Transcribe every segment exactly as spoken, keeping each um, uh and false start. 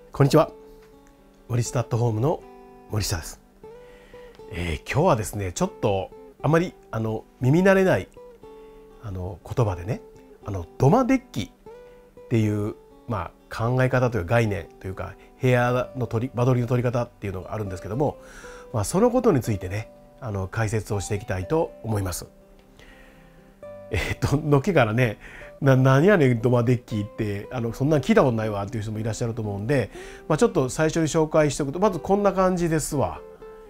こんにちは。森下アットホームの森下です。えー、今日はですね、ちょっとあまりあの耳慣れないあの言葉でね、あの土間デッキっていう、まあ、考え方という概念というか部屋の取り間取りの取り方っていうのがあるんですけども、まあ、そのことについてねあの解説をしていきたいと思います。えー、っとのっけからねな何やねん土間デッキってあのそんなの聞いたことないわっていう人もいらっしゃると思うんで、まあ、ちょっと最初に紹介しておくとまずこんな感じですわ。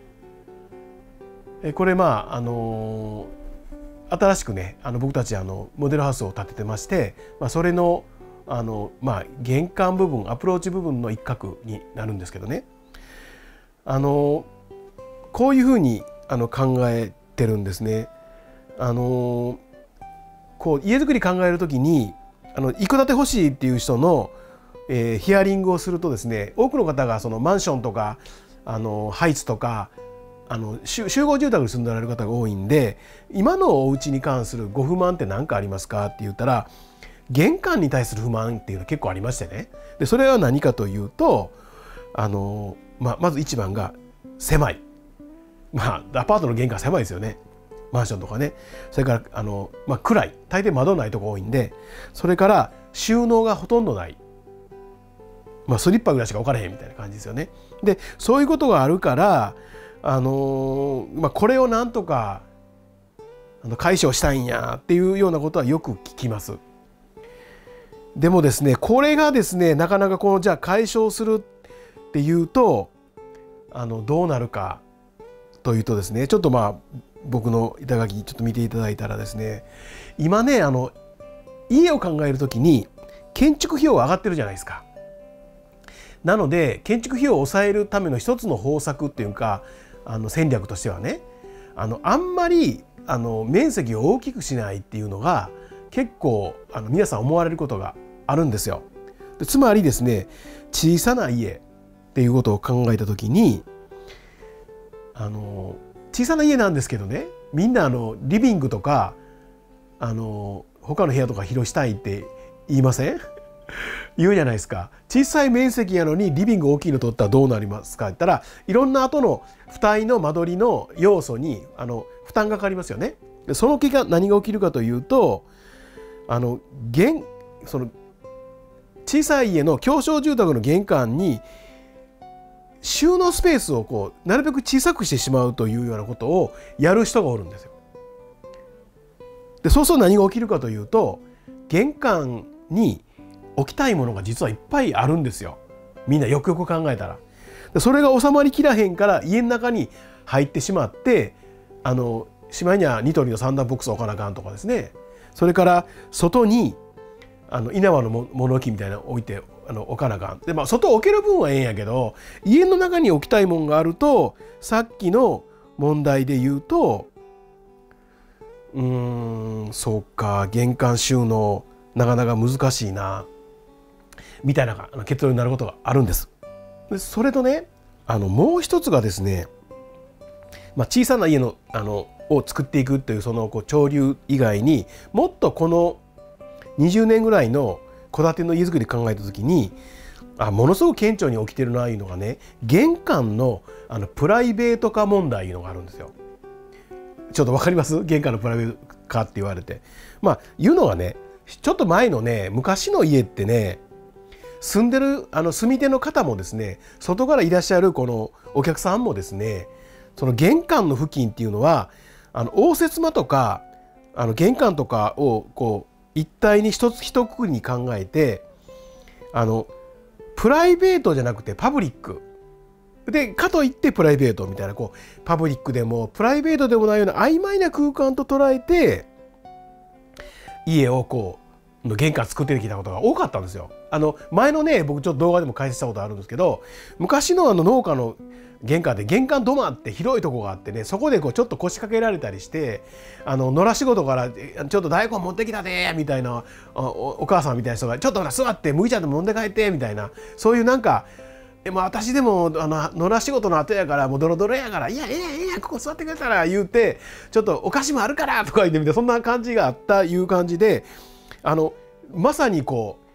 えこれまああのー、新しくねあの僕たちあのモデルハウスを建ててまして、まあ、それのあの、まあ、玄関部分アプローチ部分の一角になるんですけどね、あのこういうふうにあの考えてるんですね。あのこう家づくり考えるときにあの一戸建て欲しいっていう人の、えー、ヒアリングをするとですね、多くの方がそのマンションとかあのハイツとかあの集合住宅に住んでおられる方が多いんで、今のお家に関するご不満って何かありますかって言ったら玄関に対する不満っていうの結構ありましてね。でそれは何かというとあの、まあ、まず一番が狭い。まあアパートの玄関狭いですよね。マンションとかね。それからあの、まあ、暗い大抵窓ないとこ多いんで、それから収納がほとんどない、まあ、スリッパぐらいしか置かれへんみたいな感じですよね。でそういうことがあるからあのーまあ、これをなんとかあの解消したいんやっていうようなことはよく聞きます。でもですねこれがですねなかなかこのじゃあ解消するっていうとあのどうなるかというとですね、ちょっとまあ僕の板書きちょっと見ていただいたらですね、今ねあの家を考えるときに建築費用は上がってるじゃないですか。なので建築費用を抑えるための一つの方策っていうかあの戦略としてはね、あのあんまりあの面積を大きくしないっていうのが結構あの皆さん思われることがあるんですよ。でつまりですね小さな家っていうことを考えた時にあの小さな家なんですけどね、みんなあのリビングとかあの他の部屋とか広したいって言いません言うじゃないですか。小さい面積やのにリビング大きいの取ったらどうなりますかって言ったら、いろんな後の付帯の間取りの要素にあの負担がかかりますよね。でその結果何が起きるかというと、あの玄その小さい家の狭小住宅の玄関に収納スペースをこうなるべく小さくしてしまうというようなことをやる人がおるんですよ。でそうすると何が起きるかというと、玄関に置きたいものが実はいっぱいあるんですよ。みんなよくよく考えたら。でそれが収まりきらへんから家の中に入ってしまって、あのしまいにはニトリの三段ボックス置かなあかんとかですね。それから外にあの稲葉の物置みたいなの置いてあの置かなあかん。でまあ外置ける分はええんやけど、家の中に置きたいもんがあるとさっきの問題で言うとうーんそうか玄関収納なかなか難しいなみたいな結論になることがあるんです。でそれとねあのもう一つがですね、まあ、小さな家のあのを作っていくというそのこう潮流以外にもっとこのにじゅうねんぐらいの戸建ての家づくり考えた時にあものすごく顕著に起きてるないうのがね、玄関のあのプライベート化問題いうのがあるんですよ。ちょっとわかります？玄関のプライベート化って言われて、まあ言うのはねちょっと前のね昔の家ってね、住んでるあの住み手の方もですね外からいらっしゃるこのお客さんもですね、その玄関の付近っていうのはあの応接間とかあの玄関とかをこう一体に一つ一括りに考えて、あのプライベートじゃなくてパブリックでかといってプライベートみたいなこうパブリックでもプライベートでもないような曖昧な空間と捉えて家をこう玄関作ってきたことが多かったんですよ。あの前のね僕ちょっと動画でも解説したことあるんですけど、昔のあの農家の玄関で玄関土間って広いとこがあってね、そこでこうちょっと腰掛けられたりして、あの野良仕事からちょっと大根持ってきたでみたいな お, お母さんみたいな人がちょっと座って麦茶でも飲んで帰ってみたいな、そういうなんかえ、まあ、私でもあの野良仕事の後やからもうドロドロやからいやいやいやここ座ってくれたら言うてちょっとお菓子もあるからとか言ってみて、そんな感じがあったいう感じで、あのまさにこう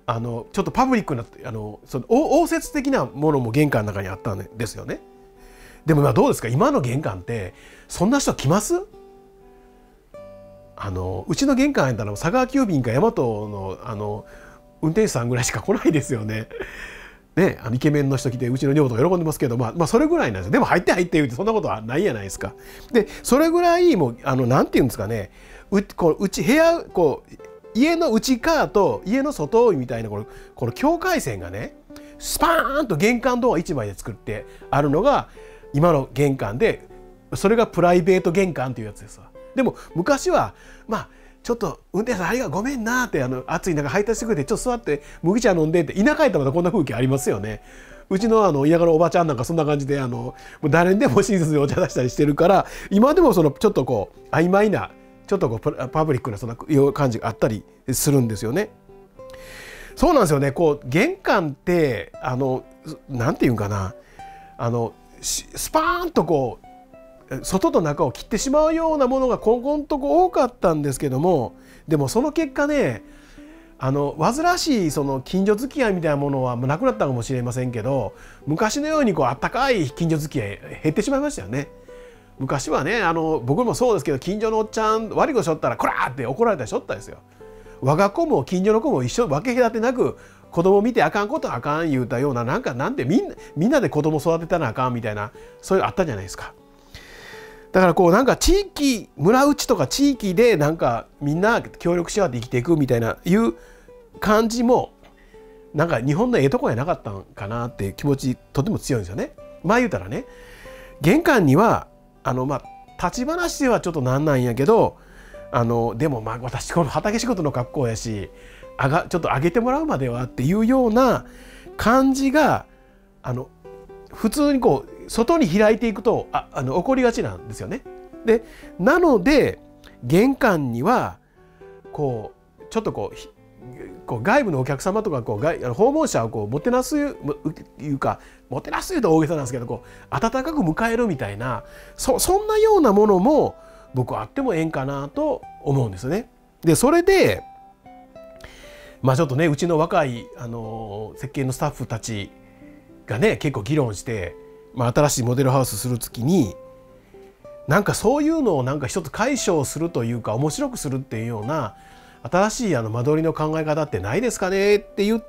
あのちょっとパブリックなあのその応接的なものも玄関の中にあったんですよね。でもまあどうですか、今の玄関ってそんな人来ます？あのうちの玄関やったら佐川急便か大和のあの運転手さんぐらいしか来ないですよね。ね、あのイケメンの人来てうちの女房とか喜んでますけど、まあ、まあそれぐらいなんですよ。でも入って入って言うてそんなことはないじゃないですか。でそれぐらいもうあのなんていうんですかね、うこううち部屋こう家の内側と家の外みたいなこのこの境界線がねスパーンと玄関ドアいちまいで作ってあるのが今の玄関で、それがプライベート玄関っていうやつですわ。でも昔はまあちょっと運転手さんありがとうごめんなってあの暑い中配達してくれてちょっと座って麦茶飲んでって田舎やったらまたこんな風景ありますよね。うちのあの田舎のおばちゃんなんかそんな感じであのもう誰にでも親切にお茶出したりしてるから、今でもそのちょっとこう曖昧なちょっとこうパブリックなそんな感じがあったりするんですよね。そうなんですよね。こう玄関ってあのなんていうんかな、あのスパーンとこう外と中を切ってしまうようなものがここんとこ多かったんですけども、でもその結果ね、あの煩わしいその近所付き合いみたいなものはもうなくなったかもしれませんけど、昔のようにこうあったかい近所付き合い減ってしまいましたよね。昔はね、あの僕もそうですけど、近所のおっちゃん悪いことしょったらこらーって怒られたりしょったですよ。我が子も近所の子も一緒分け隔てなく子供見てあかんことはあかん言うたような、なんかなんてみんなみんなで子供育てたらあかんみたいな、そういうのあったじゃないですか。だからこうなんか地域村内とか地域でなんかみんな協力し合って生きていくみたいないう感じもなんか日本のええとこやなかったんかなっていう気持ちとても強いんですよね。まあ言うたらね、玄関にはあのまあ立ち話ではちょっとなんなんやけど、あのでもまあ私この畑仕事の格好やしあがちょっと上げてもらうまではっていうような感じがあの普通にこう外に開いていくとああの起こりがちなんですよね。でなので玄関にはこうちょっとこうこう外部のお客様とかこう外訪問者をこうもてなすいうかもてなすいうと大げさなんですけど、こう温かく迎えるみたいな そ, そんなようなものも僕はあってもええんかなと思うんですね。でそれでまあちょっとね、うちの若いあの設計のスタッフたちがね結構議論して、まあ、新しいモデルハウスする時になんかそういうのをなんか一つ解消するというか面白くするっていうような新しいあの間取りの考え方ってないですかねって言って、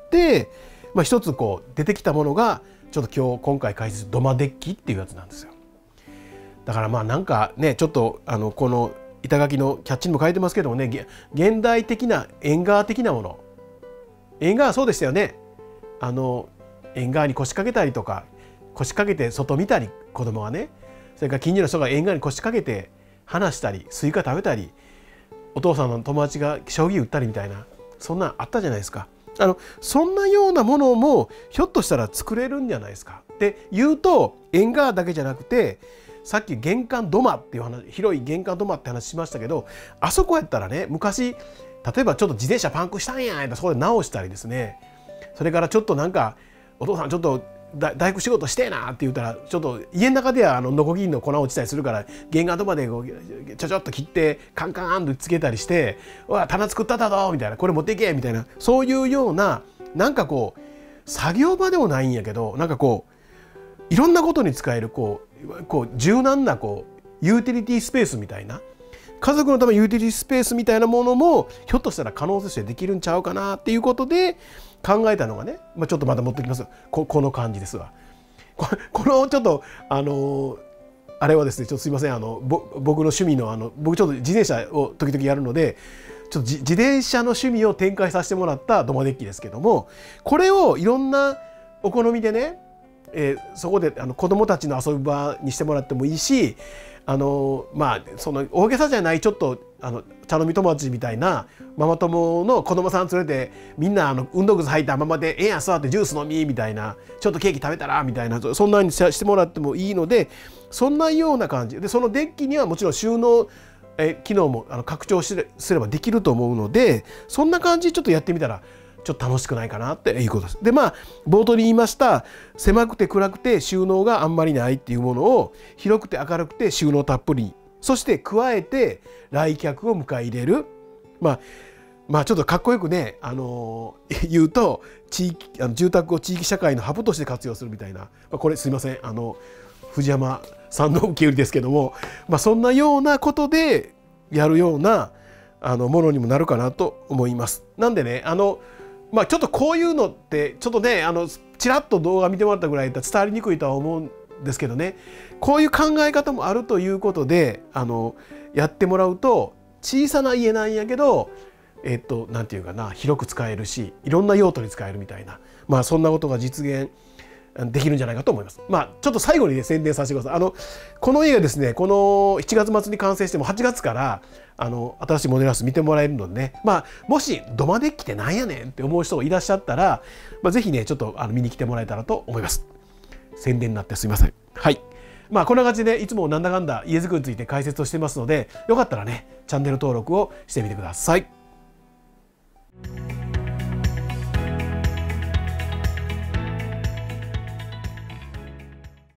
まあ、一つこう出てきたものがちょっと今日今回解説する土間デッキっていうやつなんですよ。だからまあなんかねちょっとあのこの板書きのキャッチにも書いてますけどもね、現代的な縁側的なもの、縁側そうでしたよね。あの縁側に腰掛けたりとか腰掛けて外見たり子供はね、それから近所の人が縁側に腰掛けて話したりスイカ食べたりお父さんの友達が将棋打ったりみたいな、そんなんあったじゃないですか。あのそんなようなものもひょっとしたら作れるんじゃないですかって言うと、縁側だけじゃなくてさっき玄関土間っていう話、広い玄関土間って話しましたけど、あそこやったらね昔例えばちょっと自転車パンクしたんやってそこで直したりですね、それからちょっとなんかお父さんちょっと大工仕事してえなって言ったらちょっと家の中ではあのノコギリの粉落ちたりするから玄関土間でこうちょちょっと切ってカンカンとつけたりして「わ棚作っただぞ」みたいな「これ持っていけ」みたいな、そういうようななんかこう作業場でもないんやけど、なんかこういろんなことに使えるこうこう柔軟なこうユーティリティスペースみたいな、家族のためのユーティリティスペースみたいなものもひょっとしたら可能としてできるんちゃうかなっていうことで考えたのがね、まあ、ちょっとまた持ってきます。こ, この感じですわ。こ, このちょっとあのあれはですね、ちょっとすいません、あのぼ僕の趣味のあの僕ちょっと自転車を時々やるのでちょっと自転車の趣味を展開させてもらった土間デッキですけども、これをいろんなお好みでね、えー、そこであの子どもたちの遊び場にしてもらってもいいし、あのまあその大げさじゃないちょっとあの茶飲み友達みたいなママ友の子供さん連れてみんなあの運動靴履いたままで「ええやん座ってジュース飲み」みたいな、ちょっとケーキ食べたらみたいな、そんなにしてもらってもいいので、そんなような感じで、そのデッキにはもちろん収納え機能もあの拡張すればできると思うので、そんな感じちょっとやってみたらちょっと楽しくないかなっていうことです。でまあ冒頭に言いました狭くて暗くて収納があんまりないっていうものを広くて明るくて収納たっぷり、そして加えて来客を迎え入れる、まあまあちょっとかっこよくね、あのー、言うと地域あの住宅を地域社会のハブとして活用するみたいな、まあ、これすいませんあの藤山さんの受け売りですけども、まあ、そんなようなことでやるようなあのものにもなるかなと思います。なんでねあの、まあ、ちょっとこういうのってちょっとねあのちらっと動画見てもらったぐらいだったら伝わりにくいとは思うんですけどね、こういう考え方もあるということであのやってもらうと小さな家なんやけどえっとなんていうかな広く使えるしいろんな用途に使えるみたいな、まあそんなことが実現できるんじゃないかと思います。まあちょっと最後にね宣伝させてください。あのこの映画ですねこのしちがつ末に完成してもはちがつからあの新しいモデルハウス見てもらえるのでね、まあもし土間デッキってなんやねんって思う人がいらっしゃったら、まあ、ぜひねちょっとあの見に来てもらえたらと思います。宣伝になってすみません。はい。まあこんな感じでいつもなんだかんだ家づくりについて解説をしてますのでよかったらねチャンネル登録をしてみてください。